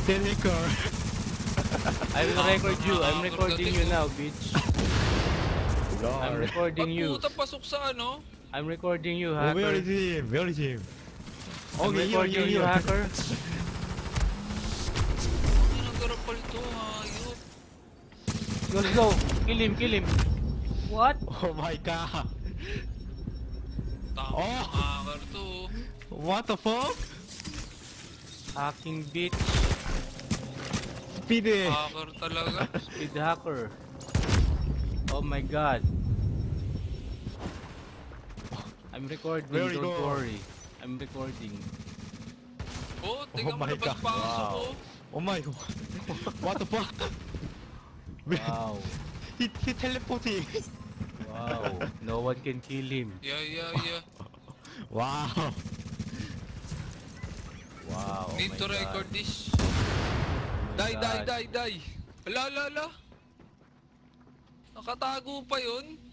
Telecore. I will record you. I'm recording you now, bitch. I'm recording you. Pagputa pasok sa ano? I'm recording you, Oh, where hacker. is him? Where is him? I'm Okay, recording you, hacker. Ang garapal to, hayop. Let's go. Kill him, kill him. What? Oh my god. Tama Oh. hacker to. What the fuck? Hacking bitch. Speed eh. Hacker talaga. Speed hacker. Oh my god. I'm recording, Where you don't go? worry. I'm recording. Oh, tingnan mo my na God. pagpasok Wow. ko. Oh my god. What the fuck? Wow. He teleporting. Wow. No one can kill him. Yeah. Wow. Wow. Oh Need my to God. record this. Oh my Die. God. Ala. Nakatago pa yun.